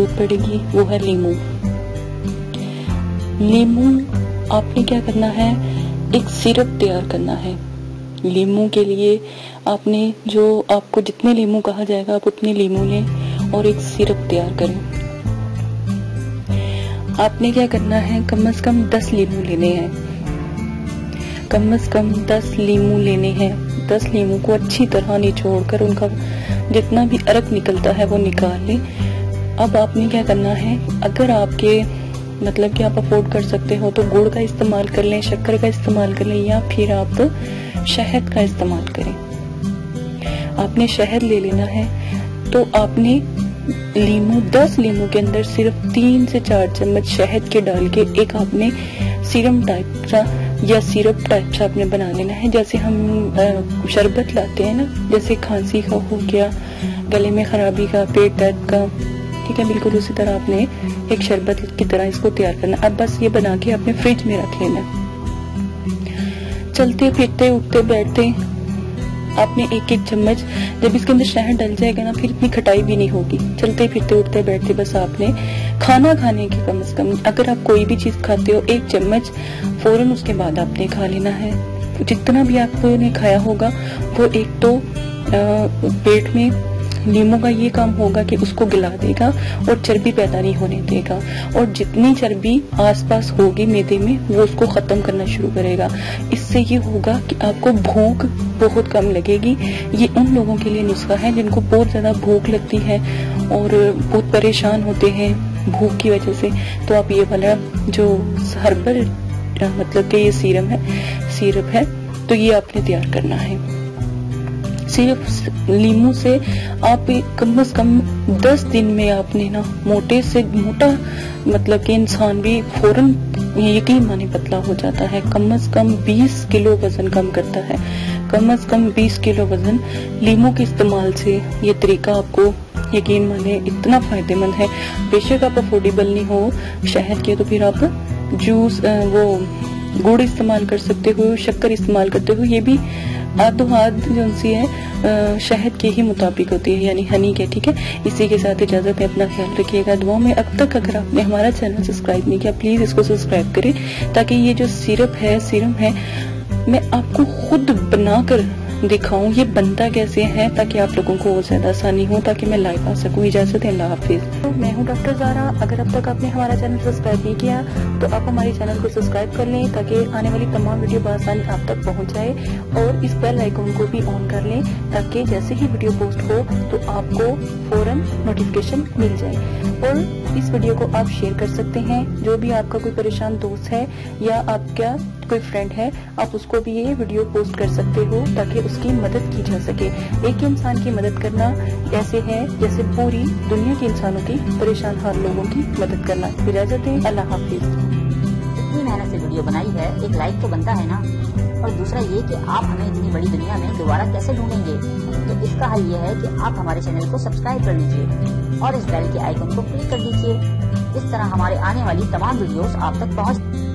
जरूरत पड़ेगी वो है लीमू। लीमू आपने क्या करना है, एक सिरप तैयार करना है। लीमू के लिए आपने जो आपको जितने लीमू कहा जाएगा आप उतने लीमू लें और एक सिरप तैयार करें। आपने क्या करना है, कम से कम 10 लीमू लेने हैं, कम से कम 10 लीमू लेने हैं। 10 लीमू को अच्छी तरह निचोड़कर उनका जितना भी अर्क निकलता है वो निकाल लें। अब आपने क्या करना है, अगर आपके मतलब कि आप अफोर्ड कर सकते हो तो गुड़ का इस्तेमाल कर लें, शक्कर का इस्तेमाल कर लें, या फिर आप शहद का इस्तेमाल करें। आपने शहद ले लेना है, तो आपने लीमू 10 लीमू के अंदर सिर्फ 3 से 4 चम्मच शहद के डाल के एक आपने सीरम टाइप का या सिरप टाइप का आपने बना लेना है। जैसे हम शरबत लाते हैं ना, जैसे खांसी का हो गया, गले में खराबी का, पेट दर्द का, ठीक है, बिल्कुल उसी तरह आपने एक शरबत की तरह इसको तैयार करना। अब बस ये बना के आपने फ्रिज में रख लेना। चलते फिरते उठते बैठते आपने एक एक चम्मच, जब इसके अंदर शहद डल जाएगा ना फिर इतनी खटाई भी नहीं होगी। चलते फिरते उठते बैठते बस आपने खाना खाने के कम से कम, अगर आप कोई भी चीज खाते हो 1 चम्मच फौरन उसके बाद आपने खा लेना है। जितना भी आपने खाया होगा वो एक तो पेट में लीमू का ये काम होगा कि उसको गिला देगा और चर्बी पैदा नहीं होने देगा, और जितनी चर्बी आसपास होगी मैदे में वो उसको खत्म करना शुरू करेगा। इससे ये होगा कि आपको भूख बहुत कम लगेगी। ये उन लोगों के लिए नुस्खा है जिनको बहुत ज्यादा भूख लगती है और बहुत परेशान होते हैं भूख की वजह से। तो आप ये वाला जो हर्बल मतलब कि ये सिरप है तो ये आपने तैयार करना है। सिर्फ लीमू से आप कम से कम 10 दिन में आपने ना मोटे से मोटा, मतलब कि इंसान भी फौरन यकीन माने पतला हो जाता है। कम से कम 20 किलो वजन कम करता है, कम से कम 20 किलो वजन लीमू के इस्तेमाल से। ये तरीका आपको यकीन माने इतना फायदेमंद है। बेशक आप अफोर्डेबल नहीं हो शहद के, तो फिर आप जूस वो गुड़ इस्तेमाल कर सकते हो, शक्कर इस्तेमाल करते हो। ये भी आधो हाथ जो सी है शहद के ही मुताबिक होती है, यानी हनी के, ठीक है। इसी के साथ इजाजत है, अपना ख्याल रखिएगा दुआ में। अब तक अगर आपने हमारा चैनल सब्सक्राइब नहीं किया प्लीज इसको सब्सक्राइब करें, ताकि ये जो सीरम है मैं आपको खुद बनाकर दिखाऊं ये बनता कैसे है, ताकि आप लोगों को और ज्यादा आसानी हो, ताकि मैं लाइव आ सकूं। इजाजत है, अल्लाह हाफिज। तो मैं हूं डॉक्टर ज़ारा। अगर अब तक आपने हमारा चैनल सब्सक्राइब नहीं किया तो आप हमारे चैनल को सब्सक्राइब कर लें, ताकि आने वाली तमाम वीडियो बआसानी आप तक पहुंच जाए, और इस बेल आइकन को भी ऑन कर लें, ताकि जैसे ही वीडियो पोस्ट हो तो आपको फौरन नोटिफिकेशन मिल जाए। और इस वीडियो को आप शेयर कर सकते हैं, जो भी आपका कोई परेशान दोस्त है या आपका कोई फ्रेंड है, आप उसको भी ये वीडियो पोस्ट कर सकते हो, ताकि उसकी मदद की जा सके। एक इंसान की मदद करना ऐसे है जैसे पूरी दुनिया के इंसानों की, परेशान हाल लोगों की मदद करना। इजाजत है, अल्लाह हाफिज। इतनी मेहनत से वीडियो बनाई है, एक लाइक तो बनता है ना। और दूसरा ये कि आप हमें इतनी बड़ी दुनिया में दोबारा कैसे ढूंढेंगे, तो इसका हल ये है कि आप हमारे चैनल को सब्सक्राइब कर लीजिए और इस बेल के आइकन को क्लिक कर दीजिए। इस तरह हमारे आने वाली तमाम वीडियोस आप तक पहुंच